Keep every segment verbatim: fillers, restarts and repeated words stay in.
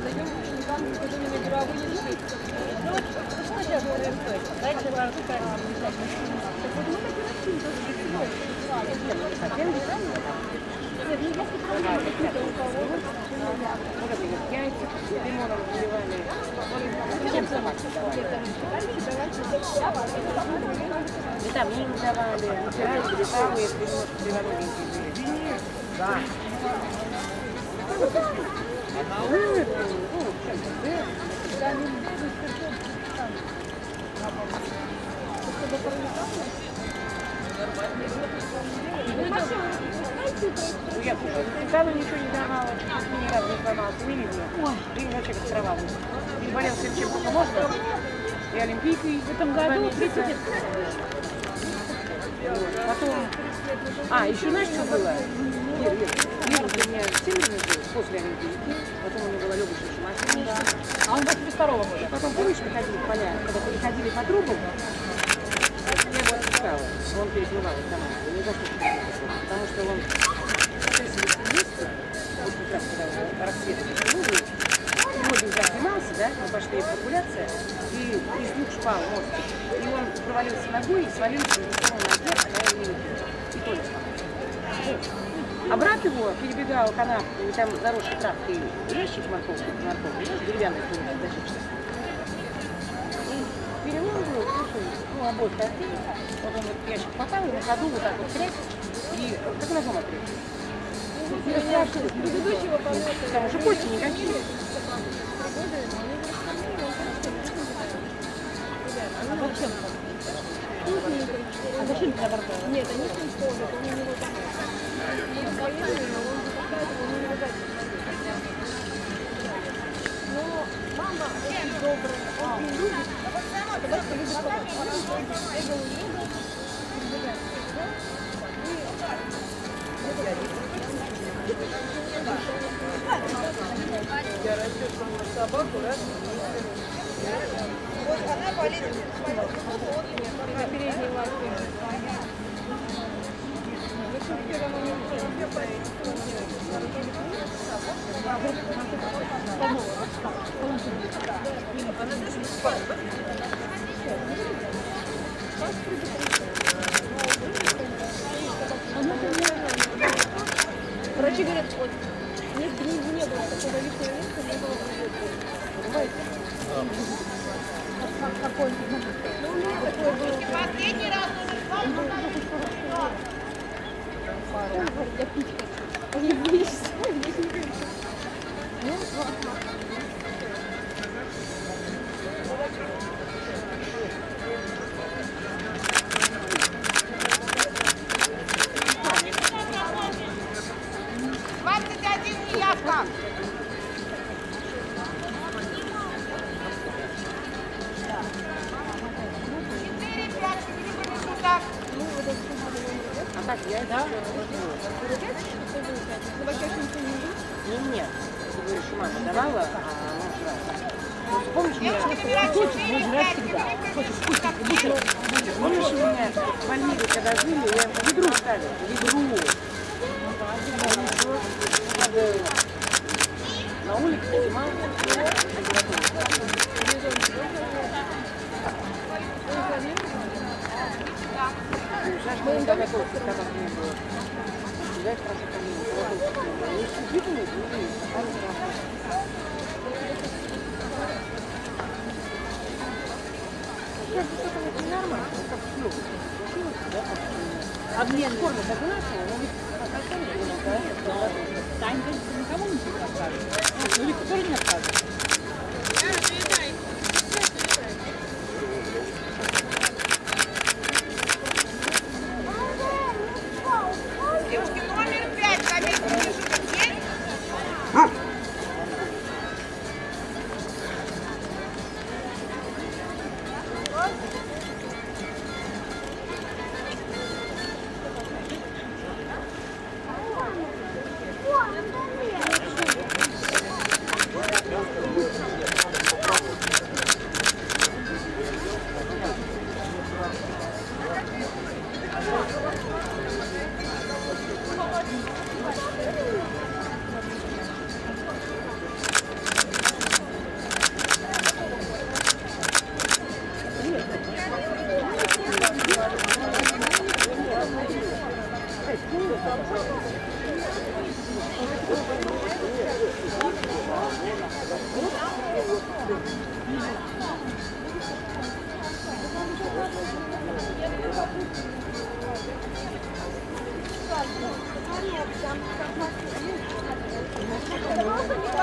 даем ученикам испытания мировые листы. Ну вот, что сейчас будем стоить? Дальше вам как так вот мы так и растим тоже без всего. Нет, ну не совсем без всего. Нет, ну если проблемы какие-то у кого, вот это вот яйца лимоном заливали. Зачем собаки давали? Витамин давали, натирали грибы, если криворогенькие были. Да. Я Светлану ничего не давала, ни разу не сломался, не видно. И вообще как трава. И болел всем, чем только можно. И олимпийкой в этом году тридцать лет. Потом... А, еще знаешь, что было? Нет, нет, вирус у меня сильный был после олимпийки. Потом у него была легочная шумашка. А он восемьдесят второго года. Потом, помнишь, мы ходили в поля, когда переходили по трубам, я его отпускала. Он переплывал из дома. Не за что переплывал. Потому что он шесть месяцев, вот как раз когда рассвет поцелует, сегодня я снимался, да, мы пошли эвакуляция, и из двух шпал мозг. И он провалился ногой и свалился на втором ноге, а я не видела. И только. А брат его перебегал канавку, и там заросшей травкой ящик морковки, морковки, деревянный дощечка. И перелом был, слушай, ну, обоих костей. Вот он вот ящик попал, и на ходу вот так вот тряс, и как ножом отрезал. Предыдущего полета. Там уже кости никакие. А зачем? А зачем ты забортала? Нет, они с ним ходят, он у него там. Он военный, но он запускает, он не ругает. Но мама очень добрая, он не любит. Когда ты любишь собаку, я говорю, любит, прибегает. Я растет собаку, да? Вот она болит на передней лапе. Врачи говорят, вот, нет, не, не было такого лишнего места, не было понимаете? Как, какой? Ну, у меня такое было. Последний раз он упал. Я пить хочу. Не боишься? Здесь не боишься. Ну, двадцать один неявка. четыре пять сюда. А так я, да? Нет, нет. Ты говоришь, мама давала, а она жрала. Помнишь, меня хочешь, но жрать всегда. Хочешь вкусненько, будешь. Помнишь, у меня в больнице, когда жили, я ведру ставила, ведру. Надо на улице снимал. Знаешь, мы никогда такого состава не было. Знаешь, хорошо помню. Не сидит, не сидит, а не страшно. Это ненормально, как шлюп. Обмен формы согласия, но ведь остальные было, да? Тань, ты никому ничего не расскажешь. Ну, Лика тоже не расскажет. Девушки, номер пять, заметьте, вижу, где?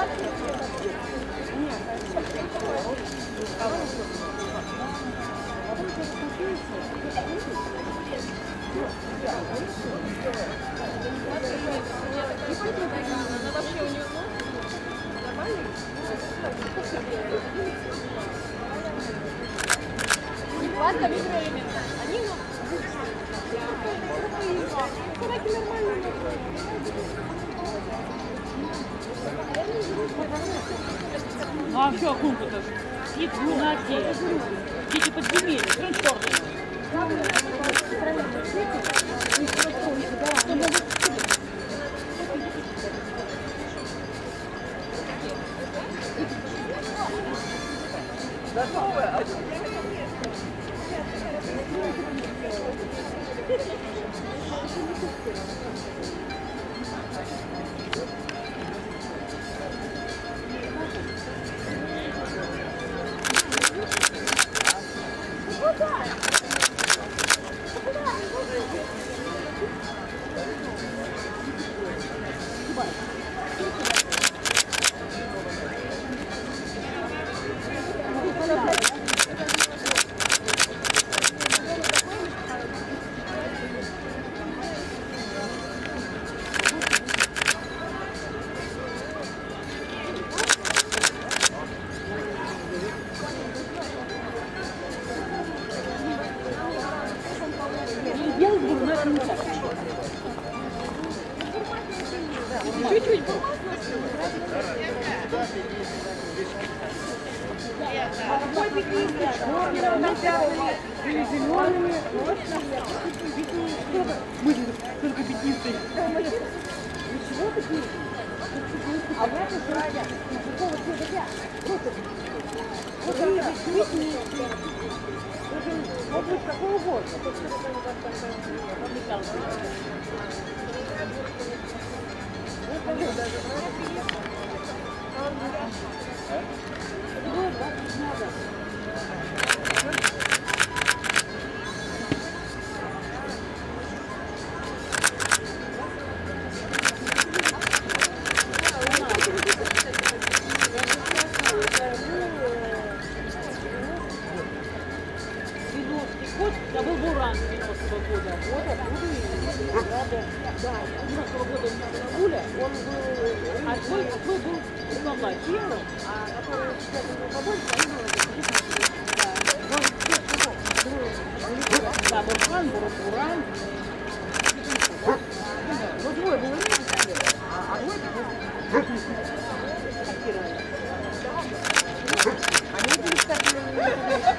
Ладно, временно. Они ну а все, акунка-то сидит в луноте. Дети подземелья, трансформеры. готовы. Чуть-чуть. Какой пикник? Черный, напялый, или зеленый. Мы только пятнистые. Ничего такие? А в этом сладя. Какого цвета? Вот это. Вот быть какого года. Я был буран девяностого года. Вот оттуда и рада. Да, девяностого года у меня была Гуля, он был, а твой, твой был помладше. Первым, а который сейчас был побольше, он был да. Да, буран, буран. Ну, двое было меньше, а двое был шокировали. Они были так.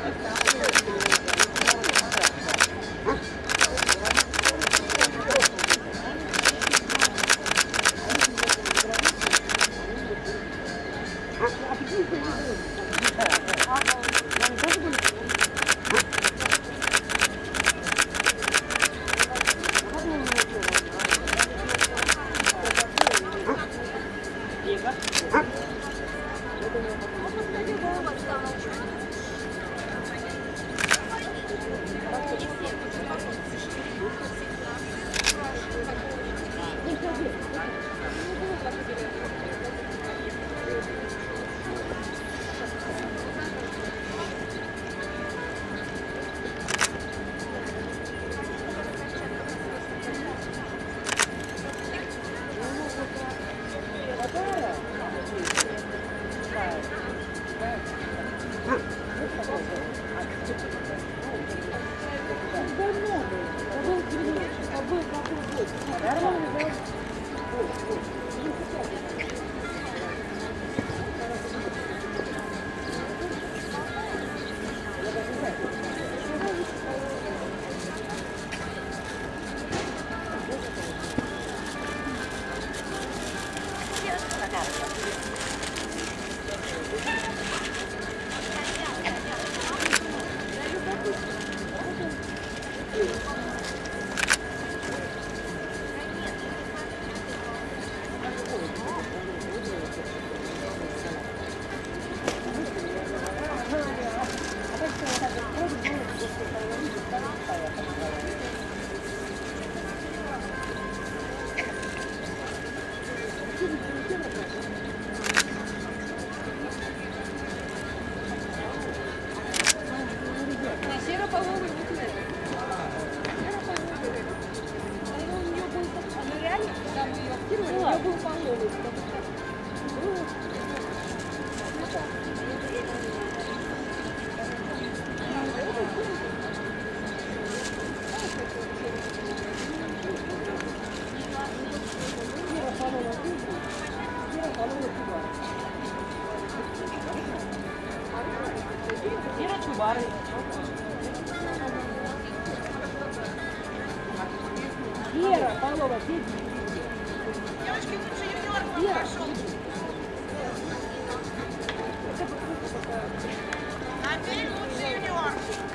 пары. Вера, Павлова, сиди. Девочки, лучше юниор Вера. пошел. Опять лучше юниор.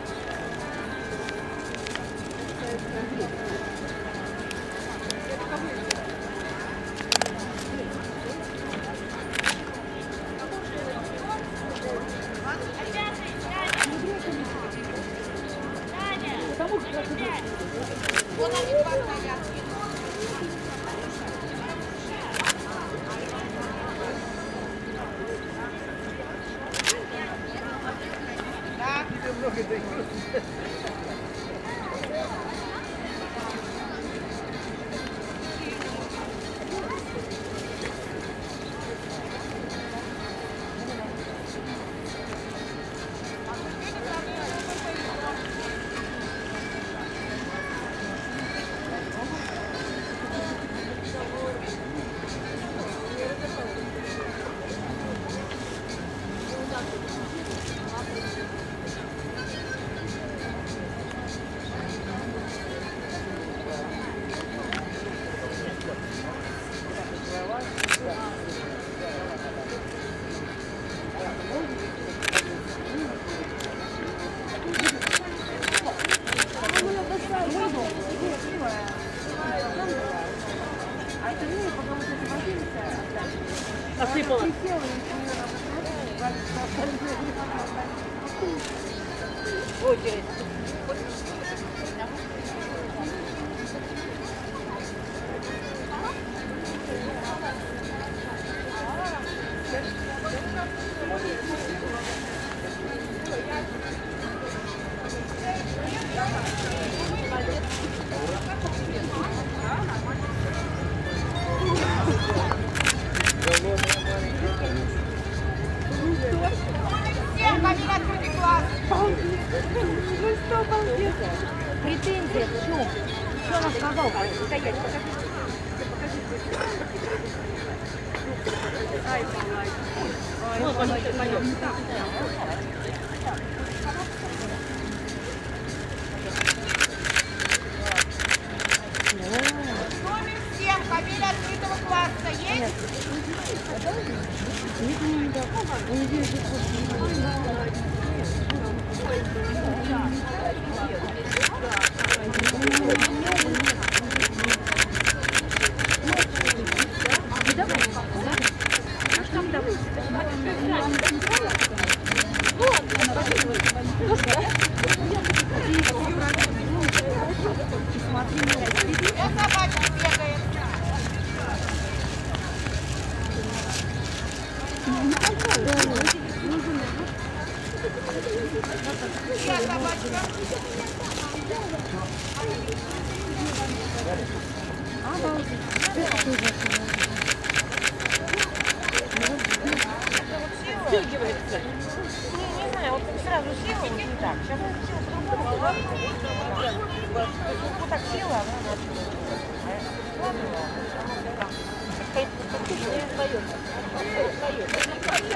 Вот они два стоят. Да. Насыпала. Очередь. Всем, Камиль, открытый класс. Ну что, балбес? Претензия в чем? Что она сказала? Стоять, покажи. Ай, пойдем. Ну, пойдем, пойдем. Номер семь, Камиль, открытого класса есть? Нет, не надо. У нее здесь Я собачка бегает. Я собачка. Стёгивается. Не, не знаю, вот сразу села, вот не так. Сейчас вот села по-другому, а вот вот так села, а она вот. Ладно, Не остается. Остается.